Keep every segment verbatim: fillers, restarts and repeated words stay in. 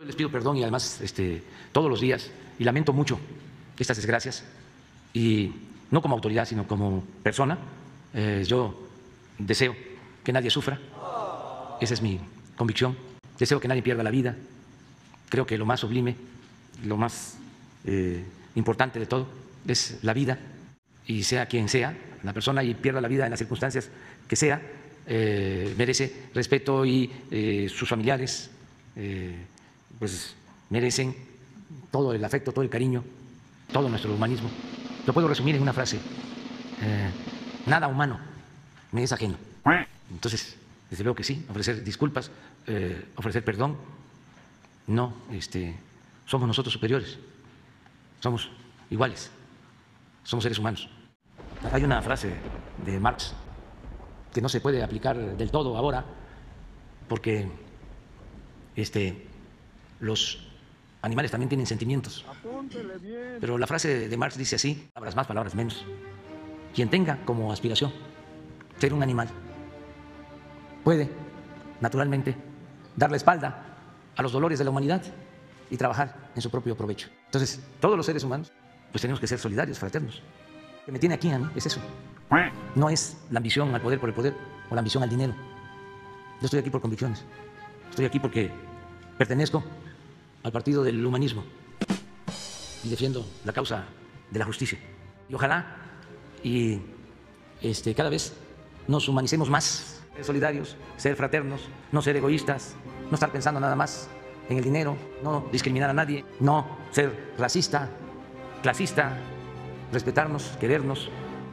Les pido perdón y además este, todos los días, y lamento mucho estas desgracias, y no como autoridad, sino como persona, eh, yo deseo que nadie sufra, esa es mi convicción, deseo que nadie pierda la vida, creo que lo más sublime, lo más eh, importante de todo es la vida, y sea quien sea la persona y pierda la vida en las circunstancias que sea, eh, merece respeto y eh, sus familiares eh, pues merecen todo el afecto, todo el cariño, todo nuestro humanismo. Lo puedo resumir en una frase, eh, nada humano me es ajeno. Entonces, desde luego que sí, ofrecer disculpas, eh, ofrecer perdón, no, este, somos nosotros superiores, somos iguales, somos seres humanos. Hay una frase de Marx que no se puede aplicar del todo ahora porque este, los animales también tienen sentimientos. Pero la frase de Marx dice así, palabras más, palabras menos. Quien tenga como aspiración ser un animal puede, naturalmente, dar la espalda a los dolores de la humanidad y trabajar en su propio provecho. Entonces, todos los seres humanos, pues tenemos que ser solidarios, fraternos. Lo que me tiene aquí a mí es eso. No es la ambición al poder por el poder o la ambición al dinero. Yo estoy aquí por convicciones. Estoy aquí porque pertenezco al partido del humanismo y defiendo la causa de la justicia. Y ojalá y este, cada vez nos humanicemos más, ser solidarios, ser fraternos, no ser egoístas, no estar pensando nada más en el dinero, no discriminar a nadie, no ser racista, clasista, respetarnos, querernos,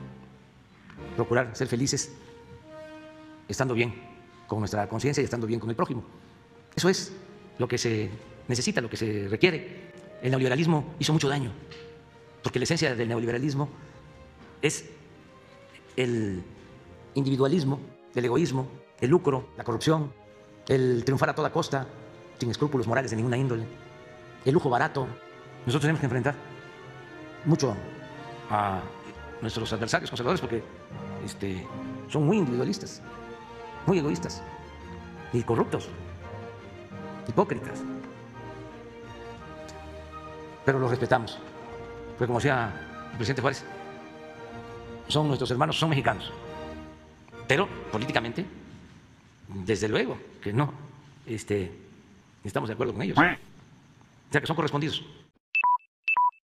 procurar ser felices, estando bien con nuestra conciencia y estando bien con el prójimo. Eso es lo que se necesita, lo que se requiere. El neoliberalismo hizo mucho daño, porque la esencia del neoliberalismo es el individualismo, el egoísmo, el lucro, la corrupción, el triunfar a toda costa, sin escrúpulos morales de ninguna índole, el lujo barato. Nosotros tenemos que enfrentar mucho a nuestros adversarios conservadores porque este, son muy individualistas, muy egoístas y corruptos, hipócritas. Pero los respetamos, porque como decía el presidente Juárez, son nuestros hermanos, son mexicanos, pero políticamente, desde luego que no este, estamos de acuerdo con ellos, o sea que son correspondidos.